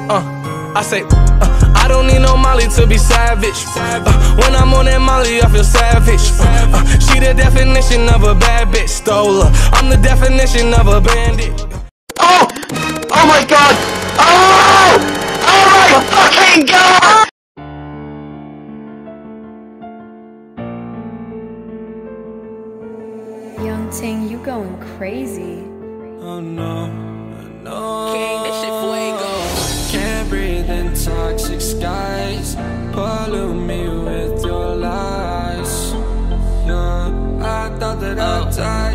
I say, I don't need no Molly to be savage. When I'm on that Molly, I feel savage. She the definition of a bad bitch. Stole her. I'm the definition of a bandit. Oh! Oh my god! Oh! Oh my fucking god! Young Ting, you going crazy. Oh no, no. King, this shit fuego. Can't breathe in toxic skies. Pollute me with your lies. Yeah, I thought that I'd die.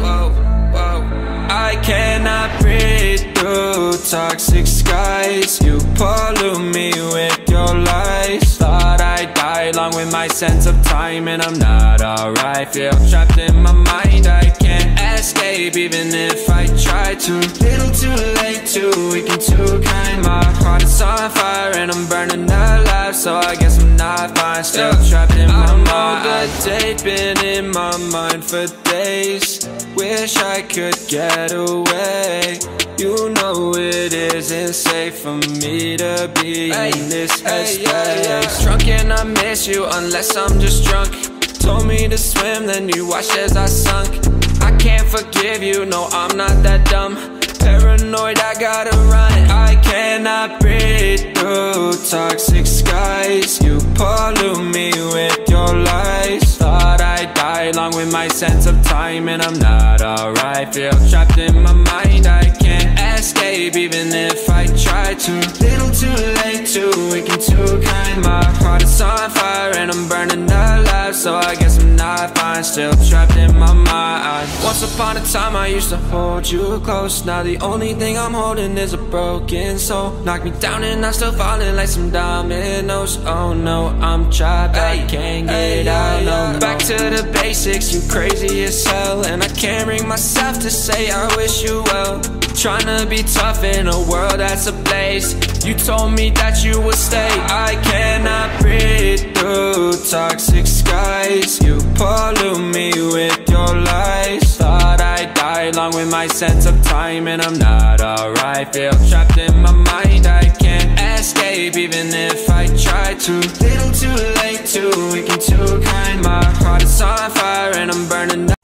I cannot breathe through toxic skies. You pollute me with your lies. Thought I'd die along with my sense of time, and I'm not alright. Feel trapped in my mind, I can't escape even if I try to. Little too late, too weak and too kind. My heart is on fire and I'm burning alive, so I guess I'm not fine. Still trapped in my mind. The date been in my mind for days. Wish I could get away. You know it isn't safe for me to be in this headspace. Drunk and I miss you unless I'm just drunk. Told me to swim, then you watched as I sunk. I can't forgive you, no I'm not that dumb. Paranoid, I gotta run. I cannot breathe through toxic skies. You pollute me with your lies. Thought I'd die along with my sense of time, and I'm not alright. Feel trapped in my mind, I can't escape even if I try to. Little too late, too weak and too kind. My heart is on fire and I'm burning alive, so I guess I'm not fine. Still trapped in my mind. Once upon a time I used to hold you close. Now the only thing I'm holding is a broken soul. Knock me down and I'm still falling like some dominoes. Oh no, I'm trapped, I can't get out, no. Back to the basics, you crazy as hell, and I can't bring myself to say I wish you well. Tryna be tough in a world that's ablaze. You told me that you would stay. I cannot breathe through toxic skies. You pollute me with your lies. Thought I'd die along with my sense of time, and I'm not alright. Feel trapped in my mind, I can't escape even if I try to. Little too late, too weak and too kind. My heart is on fire and I'm burning